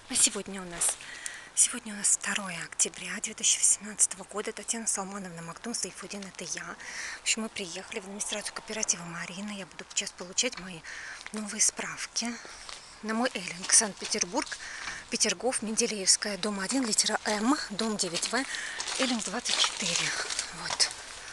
Сегодня у нас 2 октября 2018 года. Татьяна Салмановна, Магдум Сайфудин, это я. В общем, мы приехали в администрацию кооператива Марина. Я буду сейчас получать мои новые справки на мой эллинг. Санкт-Петербург, Петергоф, Менделеевская, дом 1, литера М, дом 9В, эллинг 24. Вот.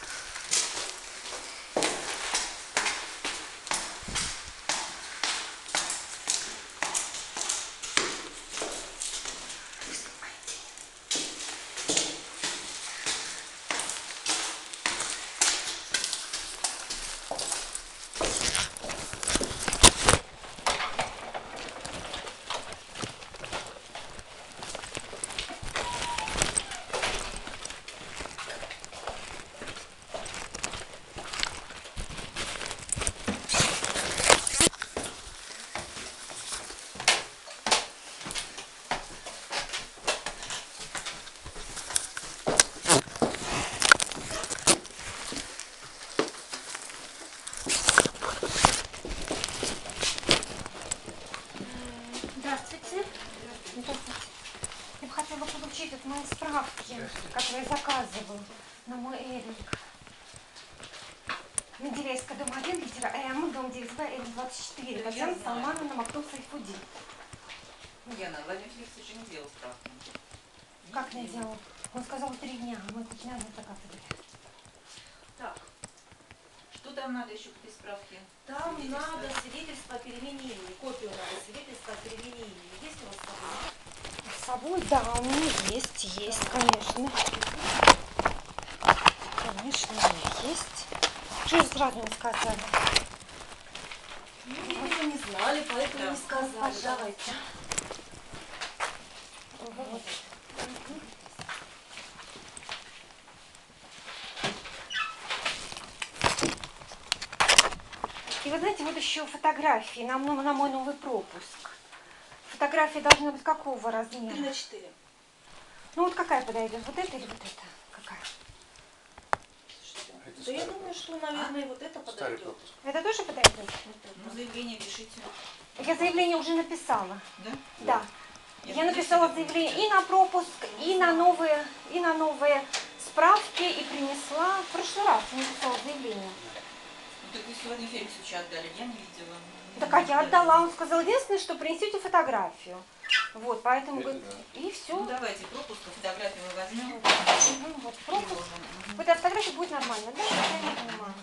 Здравствуйте. Я бы хотела получить вот мои справки, которые я заказываю на мой эллинг. Менделеевская, дом 1, литера М, дом 9В, эллинг 24. Татьяна Салмановна, Магдум Сайфудин. Яна, Владимир Феликсович не делал справку. Как не делал? Он сказал 3 дня, а мы 5 дня не доказывали. Так, что там надо еще к этой справке? Там надо свидетельство о перемене имени, копию надо, свидетельство о перемене имени. Есть у вас с собой? С собой? Да, у меня есть, конечно. Конечно, у меня есть. Что же сразу не сказали? Ну, вы не знали, поэтому не сказали. Давайте. Вот. И вы знаете, вот еще фотографии на мой новый пропуск. Фотографии должны быть какого размера? 3×4. Ну вот какая подойдет? Вот эта или вот эта? Какая? Да я думаю, что, наверное, вот это подойдет. Это тоже подойдет? Ну, заявление пишите. Я заявление уже написала. Да? Да. Я написала заявление и на пропуск, и на новые справки, и принесла. В прошлый раз я написала заявление. Ну, так вы сегодня Феликсовичу отдали, я не видела. Так а я отдала, он сказал, единственное, что принесите фотографию. Вот, поэтому, и все. Ну, давайте пропуск, фотографию мы возьмем. Вот, пропуск. Приложим. Вот эта фотография будет нормально, да? Я не понимаю.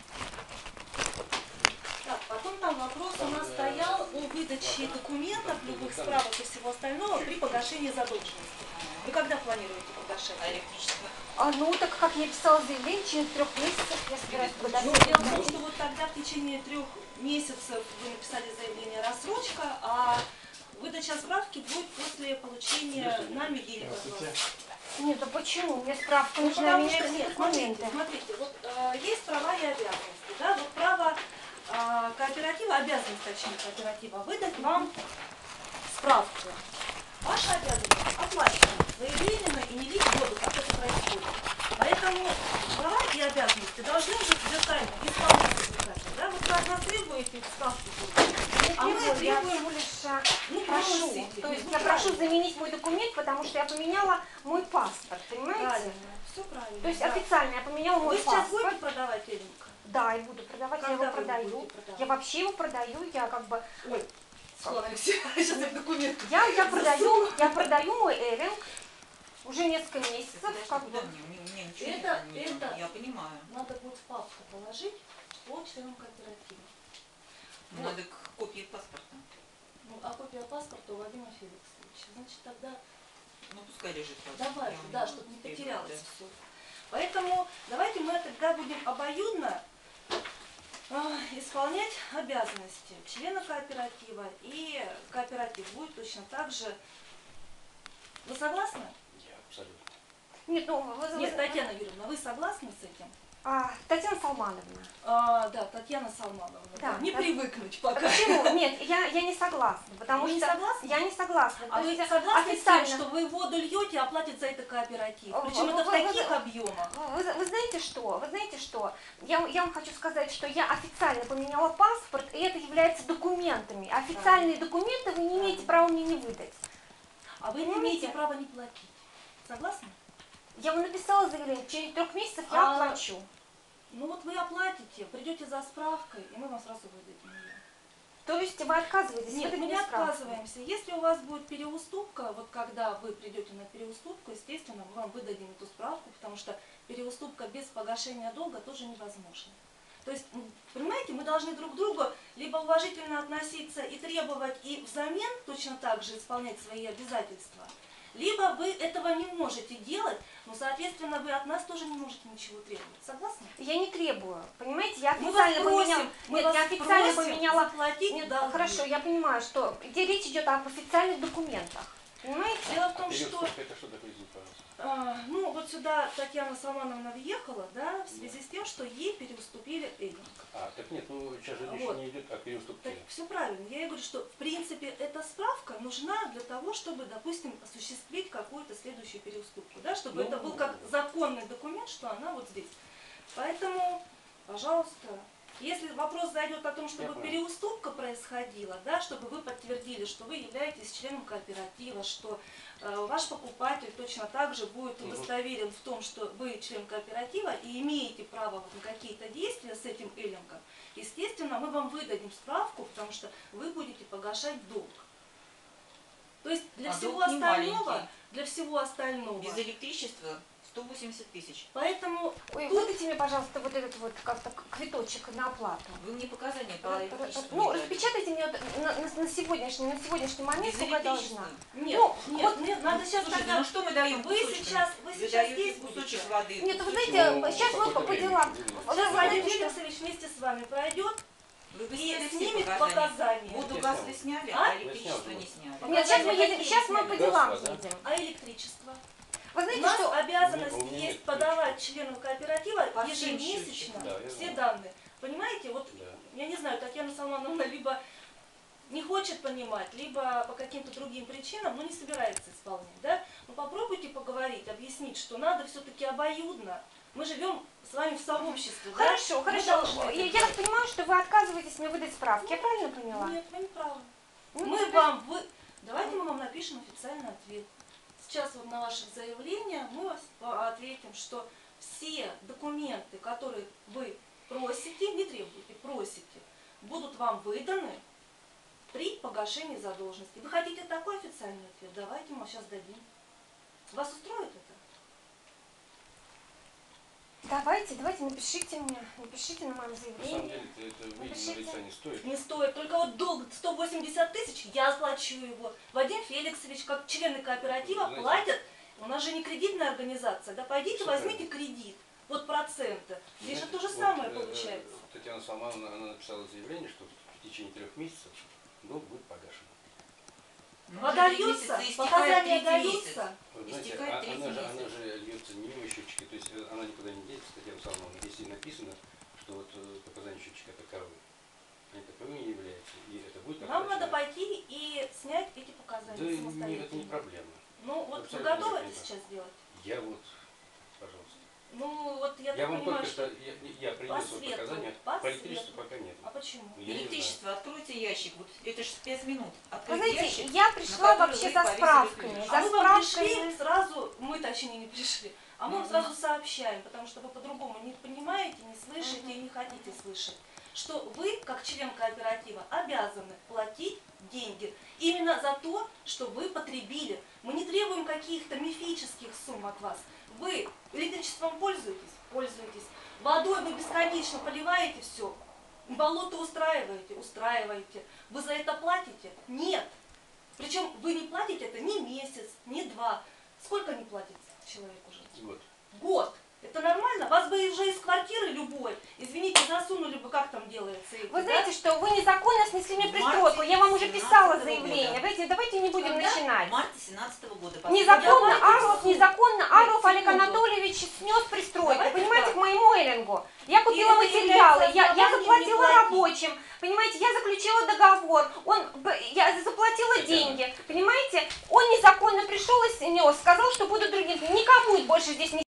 Так, потом там вопрос у нас стоял о выдаче документов, любых справок и всего остального при погашении задолженности. Вы когда планируете погашать? А электричество? Ну, так как я писала заявление, через 3 месяцев я собираюсь Ну, погасить. дело в том, что вот тогда в течение 3 месяцев вы написали заявление рассрочка, а выдача справки будет после получения нами денег от вас. Нет, а почему? Мне справка Ну, нужна, потому меня что, все нет, документы. смотрите, вот есть права и обязанности, да, вот право кооператива, обязанность, точнее, кооператива, выдать вам справку. Ваша обязанность оплачивать своевременно и не видеть году, как это происходит. Поэтому права и обязанности должны быть зеркально, исполняться. Да? Вот вы от нас требуете справку, а мы Я требуем... всего лишь Ну, прошу. просите. То есть Ну, я прошу правильно. заменить мой документ, потому что я поменяла мой паспорт, понимаете? Правильно, все правильно. То есть да. официально я поменяла мой Вы сейчас паспорт. будете продавать эллинг? Да, и буду продавать, Когда я его вы продаю. будете продавать? Я вообще его продаю, я как бы... Ой, сейчас я документы. Я продаю мой эллинг уже несколько месяцев. Подожди, Как куда бы. мне ничего Это- не это- я понимаю. Надо будет в папку положить по членам кооператива. Ну, надо копии паспорта. Ну, а копия паспорта у Владимира Феликсовича. Значит, тогда Ну, пускай лежит. давайте, Я да, не чтобы не требую, потерялось да. все. Поэтому давайте мы тогда будем обоюдно исполнять обязанности члена кооператива, и кооператив будет точно так же. Вы согласны? Абсолютно. Нет, ну, вы, Нет, Татьяна Юрьевна, вы согласны с этим? Татьяна Салмановна. Да, Татьяна Салмановна. Да, Не да. привыкнуть А пока. почему? Нет, я не согласна, потому Вы не что согласны? я не согласна. А То вы есть согласны официально... с тем, что вы воду льете, а платит за это кооператив? Вы- Причем это в вы- таких вы- объемах. Вы знаете что? Вы знаете что? Я вам хочу сказать, что я официально поменяла паспорт, и это является документами. Официальные документы вы не имеете права мне не выдать. а вы не Понимаете? имеете права не платить. Согласны? Я вам написала заявление, в течение 3 месяцев я А, оплачу. Ну вот вы оплатите, придете за справкой, и мы вам сразу выдадим ее. То есть вы отказываетесь? Нет, выдать мы не мне справку? отказываемся. Если у вас будет переуступка, вот когда вы придете на переуступку, естественно, мы вам выдадим эту справку, потому что переуступка без погашения долга тоже невозможна. То есть, понимаете, мы должны друг к другу либо уважительно относиться и требовать, и взамен точно так же исполнять свои обязательства, либо вы этого не можете делать, но, соответственно, вы от нас тоже не можете ничего требовать. Согласны? Я не требую. Понимаете, я Мы вас официально поменяла. мы Нет, вас я официально просим поменяла. заплатить Нет, долги. хорошо, я понимаю, что где речь идет об официальных документах. Понимаете? Дело в том, что... Переуступка, это что такое, извините, пожалуйста? Ну, вот сюда Татьяна Салмановна въехала, да, в связи с тем, что ей переуступили Эллинг. Так нет, ну сейчас же речь Вот. не идет о переуступке. Так, все правильно. Я ей говорю, что в принципе эта справка нужна для того, чтобы, допустим, осуществить какую-то следующую переуступку, да, чтобы Ну, это был как законный документ, что она вот здесь. Поэтому, пожалуйста, если вопрос зайдет о том, чтобы Я понял. переуступка происходила, да, чтобы вы подтвердили, что вы являетесь членом кооператива, что ваш покупатель точно так же будет удостоверен в том, что вы член кооператива и имеете право вот на какие-то действия с этим эллингом, естественно, мы вам выдадим справку, потому что вы будете погашать долг. То есть для всего долг не остального, маленький. для всего остального. Без электричества 180 тысяч. Поэтому Ой, тут выдайте мне, пожалуйста, вот этот вот как-то квиточек на оплату. Вы мне показания по электричеству Ну, не дали. распечатайте мне вот на сегодняшний момент, Без сколько я электричества. должна. нет, Ну, нет, вот, нет, надо сейчас Слушайте, тогда. ну что мы даем Вы кусочками? сейчас Вы здесь даете будете. кусочек воды. Нет, вы кусочек знаете, Ну, сейчас вот какое-то по время делам. уделили. Вы Сейчас Владимир знаете, что... Феликсович вместе с вами пройдет Вы и сняли все снимет показания. показания. Воду, Я газ снял. вы сняли, А? а электричество не сняли. Нет, сейчас мы Показания едем, сейчас мы по какие делам сняли? едем. А электричество? Вы У знаете, нас что... обязанность У меня есть нет подавать членам кооператива По всем ежемесячно счетчикам. Да, я все знаю. данные. Понимаете, вот Да. я не знаю, Татьяна Салмановна либо не хочет понимать, либо по каким-то другим причинам, но не собирается исполнять, да? Но попробуйте поговорить, объяснить, что надо все-таки обоюдно. Мы живем с вами в сообществе, да? Хорошо, Мы хорошо. должны это Я так делать. понимаю, что вы отказываетесь мне выдать справки. Я правильно поняла? Нет, вы не правы. Ну, Мы тогда- вам Давайте мы вам напишем официальный ответ. Сейчас вот на ваше заявление мы вас ответим, что все документы, которые вы просите, не требуете, просите, будут вам выданы при погашении задолженности. Вы хотите такой официальный ответ? Давайте мы вам сейчас дадим. Вас устроит это? Давайте, напишите мне. Напишите на моем На самом заявлении. деле это выйти на Напишите. лица не стоит. Не стоит. Только вот долг 180 тысяч, я оплачу его. Вадим Феликсович, как члены кооператива, Знаете, платят. У нас же не кредитная организация. Да пойдите, Всё возьмите кредит. Вот проценты. Здесь же Знаете, то же вот, самое получается. Татьяна Салмановна, она написала заявление, что в течение 3 месяцев долг будет погашен. Ну, А уже даются? месяца истекает Показания третий месяц. даются? Вы знаете, Истекает она третий же месяц. льется не мимо счетчики, то есть она никуда не денется, Татьяна Салмановна, если написано, что вот показания счетчика таковы. Они таковыми не являются, и это будет Вам надо оплачено. пойти и снять эти Да, показания это не самостоятельно. проблема. Ну вот вы Абсолютно готовы это необходимо. сейчас сделать? Я вот, пожалуйста. Ну вот я Я так вам понимаю, только что... что, я принес вот свету, показания, по по электричеству свету. пока нет. А почему? Я не знаю. Электричество, откройте ящик. Вот это же 5 минут. Вы Откройте знаете, ящик. я на пришла который вообще вы за повесили справками. ключ. А За мы вам справками. пришли сразу, мы точнее не пришли, а мы вам Мгм. сразу сообщаем, потому что вы по-другому не понимаете, не слышите и не хотите слышать, что вы, как член кооператива, обязаны платить деньги именно за то, что вы потребили. Мы не требуем каких-то мифических сумм от вас. Вы электричеством пользуетесь? Пользуетесь. Водой вы бесконечно поливаете все. Болото устраиваете? Устраиваете. Вы за это платите? Нет. Причем вы не платите это ни месяц, ни 2. Сколько не платит человек уже? Вот. Год. Это нормально? Вас бы уже из квартиры любой, извините, засунули бы, как там делается. Эти, Вы да? знаете, что вы незаконно снесли мне В пристройку. марте Я вам уже 17-го писала года. заявление. Давайте не будем Когда? начинать. В марте 17 года. Незаконно Давайте Орлов Олег секунду. Анатольевич снес пристройку, Давайте понимаете, так. к моему эллингу. Я купила это материалы, является я основанием заплатила не платить. рабочим, понимаете, я заключила договор, я заплатила Татьяна, деньги, понимаете, он незаконно пришел и снес, сказал, что буду другим, никому больше здесь не